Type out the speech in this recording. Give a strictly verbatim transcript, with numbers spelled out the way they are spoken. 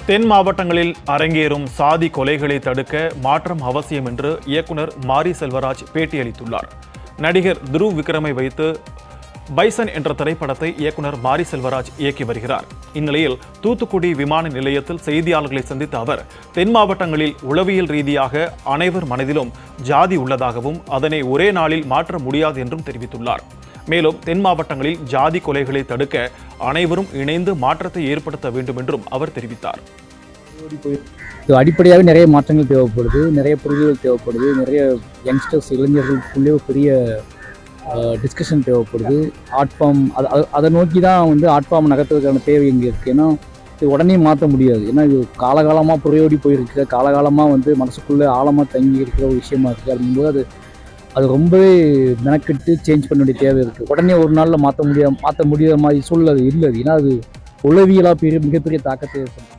தென் மாவட்டங்களில் அரங்கேறும் சாதி கொலைகளை தடுக்க மாற்றம் அவசியம் என்று இயக்குனர் மாரி செல்வராஜ் பேட்டியளித்துள்ளார். நடிகர் துருவ் விக்ரமை வைத்து பைசன் என்ற திரைப்படத்தை இயக்குனர் மாரி செல்வராஜ் இயக்கி வருகிறார். இந்நிலையில் தூத்துக்குடி விமான நிலையத்தில் செய்தியாளர்களை சந்தித்த அவர் தென் மாவட்டங்களில் உளவியல் ரீதியாக அனைவர் மனதிலும் ஜாதி உள்ளதாகவும் அதனை ஒரே நாளில் மாற்ற முடியாது என்றும் தெரிவித்துள்ளார். மேலும் தென் மாவட்டங்களில் ஜாதி கொலைகளை தடுக்க அனைவரும் இணைந்து மாற்றத்தை ஏற்படுத்த வேண்டும் என்றும் அவர் தெரிவித்தார். அடிப்படையாக நிறைய மாற்றங்கள் தேவைப்படுது, நிறைய புரிதல்கள் தேவைப்படுது, நிறைய யங்ஸ்டர்ஸ் இளைஞர்களுக்குள்ளே பெரிய டிஸ்கஷன் தேவைப்படுது. ஆர்ட் ஃபார்ம் அதை அதை நோக்கி தான் வந்து ஆர்ட் ஃபார்ம் நகர்த்துவதற்கான தேவை இங்கே இருக்குது. ஏன்னா இது உடனே மாற்ற முடியாது. ஏன்னா இது காலகாலமாக புறையோடி போயிருக்கிற காலகாலமாக வந்து மனசுக்குள்ளே ஆழமாக தங்கி இருக்கிற ஒரு விஷயமா இருக்குது. அப்படிங்கும்போது அது அது ரொம்பவே மெனக்கெட்டு சேஞ்ச் பண்ண வேண்டிய தேவை இருக்குது. உடனே ஒரு நாளில் மாற்ற முடியாது மாற்ற முடியாத மாதிரி சூழ்நிலை இல்லை. ஏன்னா அது உளவியலாக பெரிய மிகப்பெரிய தாக்கத்தை ஏற்படும்.